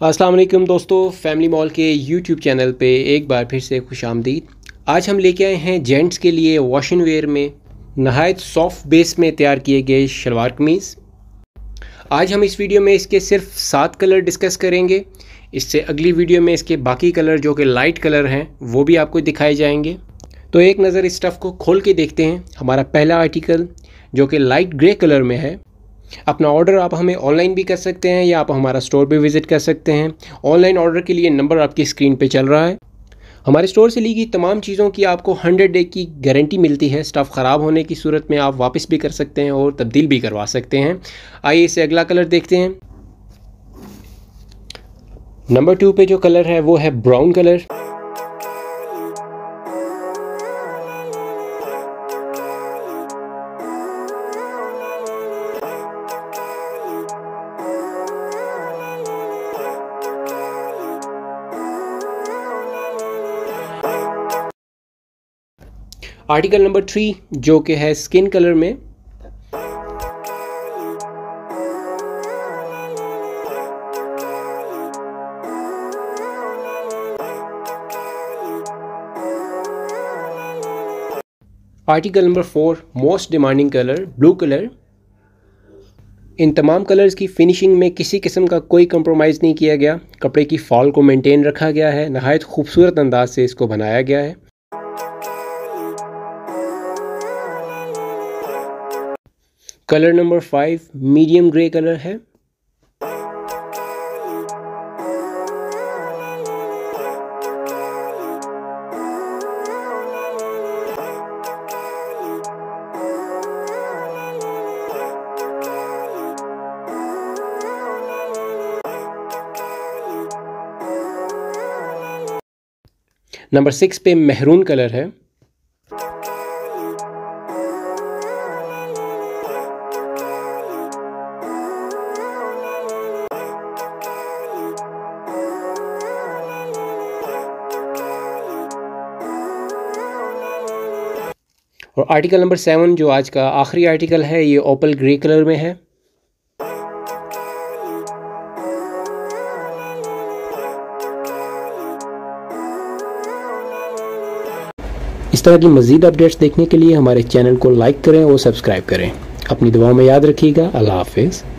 अस्सलाम वालेकुम दोस्तों, फैमिली मॉल के यूट्यूब चैनल पे एक बार फिर से खुशामदीद। आज हम लेके आए हैं जेंट्स के लिए वॉशिंग वेयर में नहायत सॉफ्ट बेस में तैयार किए गए शलवार कमीज़। आज हम इस वीडियो में इसके सिर्फ 7 कलर डिस्कस करेंगे। इससे अगली वीडियो में इसके बाकी कलर जो कि लाइट कलर हैं वो भी आपको दिखाए जाएंगे। तो एक नज़र इस स्टफ़ को खोल के देखते हैं। हमारा पहला आर्टिकल जो कि लाइट ग्रे कलर में है। अपना ऑर्डर आप हमें ऑनलाइन भी कर सकते हैं या आप हमारा स्टोर पे विज़िट कर सकते हैं। ऑनलाइन ऑर्डर के लिए नंबर आपकी स्क्रीन पे चल रहा है। हमारे स्टोर से ली गई तमाम चीज़ों की आपको 100 डे की गारंटी मिलती है। स्टफ़ ख़राब होने की सूरत में आप वापस भी कर सकते हैं और तब्दील भी करवा सकते हैं। आइए इसे अगला कलर देखते हैं। नंबर 2 पे जो कलर है वो है ब्राउन कलर। आर्टिकल नंबर 3 जो कि है स्किन कलर में। Article number 4 most demanding colour blue colour. इन तमाम कलर्स की फिनिशिंग में किसी किस्म का कोई कंप्रोमाइज़ नहीं किया गया। कपड़े की फॉल को मेंटेन रखा गया है। नहायत खूबसूरत अंदाज से इसको बनाया गया है। Colour number 5 medium grey colour है। नंबर 6 पे मेहरून कलर है। और आर्टिकल नंबर 7 जो आज का आखिरी आर्टिकल है ये ओपल ग्रे कलर में है। इस तरह की मज़ीद अपडेट्स देखने के लिए हमारे चैनल को लाइक करें और सब्सक्राइब करें। अपनी दुआओं में याद रखिएगा। अल्लाह हाफिज़।